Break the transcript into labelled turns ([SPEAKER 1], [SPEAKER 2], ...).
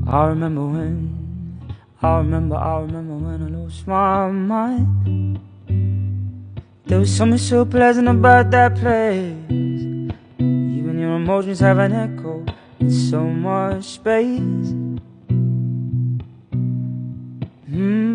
[SPEAKER 1] I remember when I lost my mind. There was something so pleasant about that place. Even your emotions have an echo in so much space.